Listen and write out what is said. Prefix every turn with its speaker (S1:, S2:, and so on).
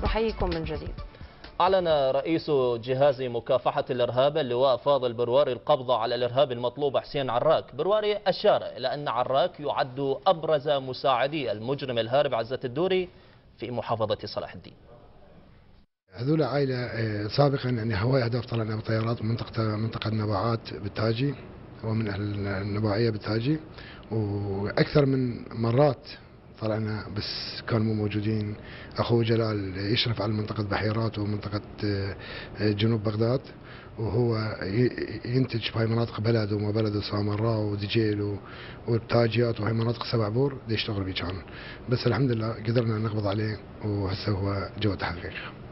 S1: نحييكم من جديد.
S2: أعلن رئيس جهاز مكافحة الإرهاب اللواء فاضل برواري القبض على الإرهابي المطلوب حسين عراك. برواري أشار إلى أن عراك يعد أبرز مساعدي المجرم الهارب عزة الدوري في محافظة صلاح الدين.
S3: هذول عائلة سابقا يعني هواي أهداف طلعنا بطيارات من منطقة نباعات بالتاجي، هو من أهل النباعية بالتاجي، وأكثر من مرات طلعنا بس كانوا مو موجودين. أخوه جلال يشرف على منطقة بحيرات ومنطقة جنوب بغداد، وهو ينتج في هاي مناطق بلد وما بلد سامراء ودجيل والتاجيات وهي مناطق سبع بور دي يشتغل بيه كان. بس الحمد لله قدرنا نقبض عليه وهسه هو جوة حقيقة.